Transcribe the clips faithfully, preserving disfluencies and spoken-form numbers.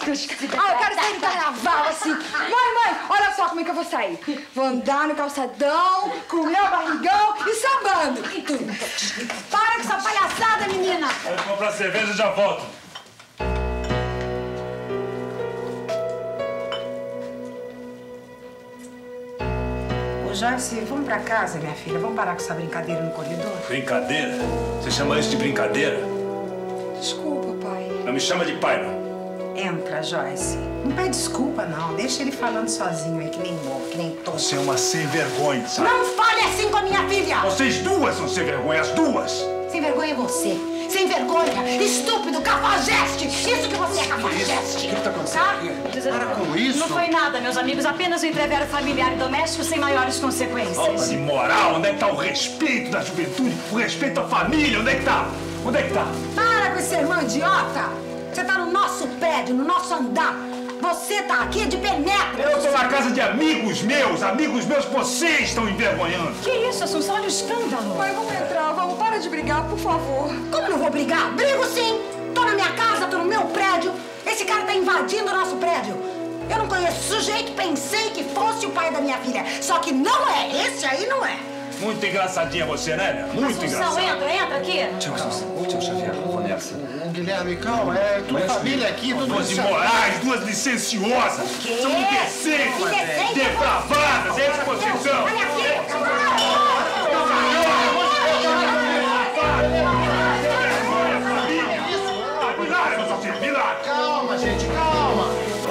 loucas. Ah, eu quero sair do carnaval, assim. Mãe, mãe, olha só como é que eu vou sair. Vou andar no calçadão, com o meu barrigão e sambando. E tudo. Para com essa palhaçada, menina. Eu vou comprar cerveja e já volto. Ô, Joyce, vamos pra casa, minha filha. Vamos parar com essa brincadeira no corredor? Brincadeira? Você chama isso de brincadeira? Desculpa, pai. Não me chama de pai, não. Entra, Joyce. Não pede desculpa, não. Deixa ele falando sozinho aí, que nem louco, que nem todo. Você é uma sem vergonha, sabe? Não fale assim com a minha filha! Vocês duas são sem vergonha, as duas! Sem vergonha é você. Sem vergonha, estúpido, cafajeste! Isso que você é cafajeste! O que tá acontecendo Tá? aqui? Para com isso! Não foi nada, meus amigos. Apenas um entrevero familiar e doméstico sem maiores consequências. Falta de moral, onde é que tá o respeito da juventude? O respeito à família, onde é que tá? Onde é que tá? Para com esse irmão idiota! Você tá no nosso prédio, no nosso andar. Você tá aqui de penetra. Eu tô na casa de amigos meus, amigos meus que vocês estão envergonhando. Que isso, Assunção? Olha o escândalo. Mãe, vamos entrar, vamos. Para de brigar, por favor. Como não vou brigar? Brigo sim! Tô na minha casa, tô no meu prédio. Esse cara tá invadindo o nosso prédio. Eu não conheço o sujeito, pensei que fosse o pai da minha filha. Só que não é, esse aí não é. Muito engraçadinha você, né? Muito Assunção, engraçada. entra, entra aqui. Tio, tio Xavier, vou nessa. Guilherme, calma, é tua família aqui, tudo Duas isso. imorais, duas licenciosas. São indecentes, Indecente? depravadas, é isso que vocês são. Olha aqui! Calma, gente, calma.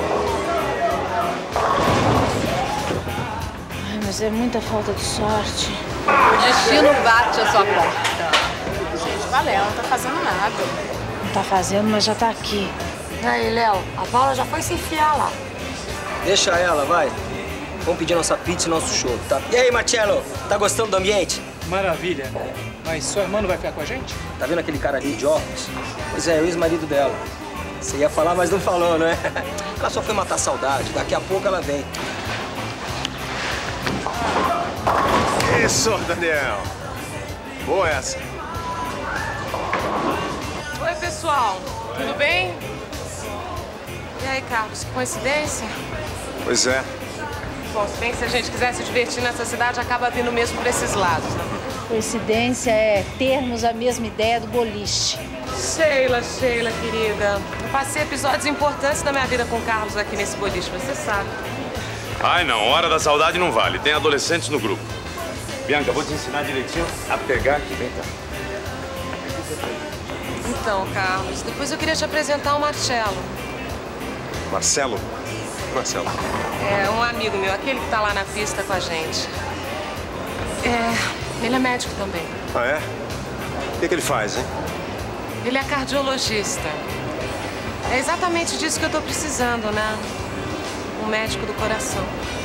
Ai, mas é muita falta de sorte. O destino bate a sua porta. Gente, valeu, não tá fazendo nada. Não tá fazendo, mas já tá aqui. E aí, Léo, a Paula já foi se enfiar lá. Deixa ela, vai. Vamos pedir nossa pizza e nosso show, tá? E aí, Marcello, tá gostando do ambiente? Maravilha. Mas sua irmã não vai ficar com a gente? Tá vendo aquele cara ali de óculos? Pois é, o ex-marido dela. Você ia falar, mas não falou, né? Ela só foi matar a saudade. Daqui a pouco ela vem. Isso, Daniel. Boa essa. Oi, pessoal. Tudo bem? E aí, Carlos, que coincidência? Pois é. Bom, se bem que se a gente quiser se divertir nessa cidade, acaba vindo mesmo pra esses lados, né? Coincidência é termos a mesma ideia do boliche. Sheila, Sheila, querida. Eu passei episódios importantes da minha vida com o Carlos aqui nesse boliche, você sabe. Ai, não. Hora da saudade não vale. Tem adolescentes no grupo. Bianca, vou te ensinar direitinho a pegar aqui. Vem cá. Então, Carlos, depois eu queria te apresentar o Marcello. Marcelo? Marcelo. É, um amigo meu, aquele que tá lá na pista com a gente. É, ele é médico também. Ah, é? O que, que ele faz, hein? Ele é cardiologista. É exatamente disso que eu tô precisando, né? Um médico do coração.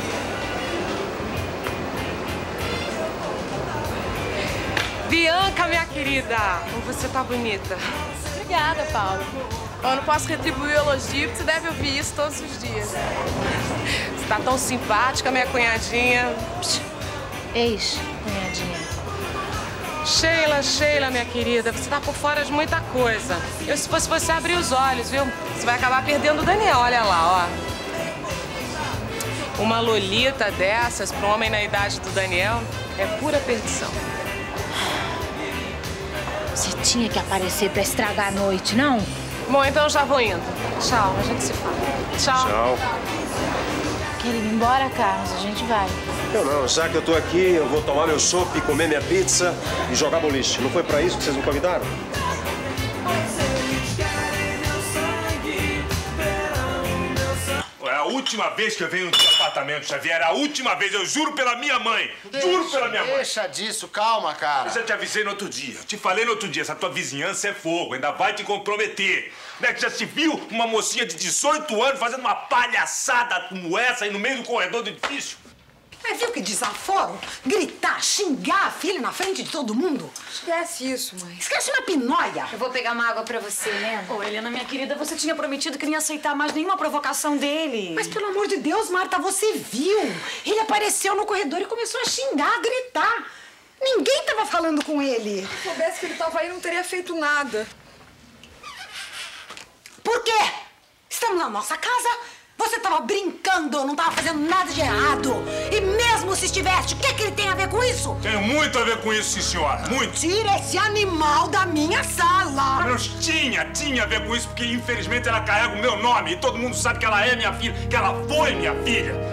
Bianca, minha querida! Como você tá bonita. Obrigada, Paulo. Eu não posso retribuir o elogio, porque você deve ouvir isso todos os dias. Você tá tão simpática, minha cunhadinha. Ex-cunhadinha. Sheila, Sheila, minha querida, você tá por fora de muita coisa. Eu, se fosse você, abrir os olhos, viu? Você vai acabar perdendo o Daniel, olha lá, ó. Uma lolita dessas para um homem na idade do Daniel é pura perdição. Você tinha que aparecer pra estragar a noite, não? Bom, então eu já vou indo. Tchau, a gente se fala. Tchau. Tchau. Quer ir embora, Carlos? A gente vai. Eu não, já que eu tô aqui, eu vou tomar meu chopp, comer minha pizza e jogar boliche. Não foi pra isso que vocês me convidaram? É a última vez que eu venho no seu apartamento, Xavier. É a última vez, eu juro pela minha mãe. Deixa, juro pela minha mãe. Deixa disso, calma, cara. Eu já te avisei no outro dia. Eu te falei no outro dia, essa tua vizinhança é fogo, ainda vai te comprometer. Não é que já se viu uma mocinha de dezoito anos fazendo uma palhaçada como essa aí no meio do corredor do edifício? Mas viu que desaforo? Gritar, xingar a filha na frente de todo mundo? Esquece isso, mãe. Esquece uma pinóia. Eu vou pegar uma água pra você, né? Ô, Helena, minha querida, você tinha prometido que não ia aceitar mais nenhuma provocação dele. Mas, pelo amor de Deus, Marta, você viu? Ele apareceu no corredor e começou a xingar, a gritar. Ninguém tava falando com ele. Se soubesse que ele tava aí, não teria feito nada. Por quê? Estamos entramos na nossa casa, você tava brincando, não tava fazendo nada de errado. E mesmo se estivesse, o que, que ele tem a ver com isso? Tem muito a ver com isso, sim, senhora. Muito. Tira esse animal da minha sala. Mas tinha, tinha a ver com isso, porque infelizmente ela carrega o meu nome e todo mundo sabe que ela é minha filha, que ela foi minha filha.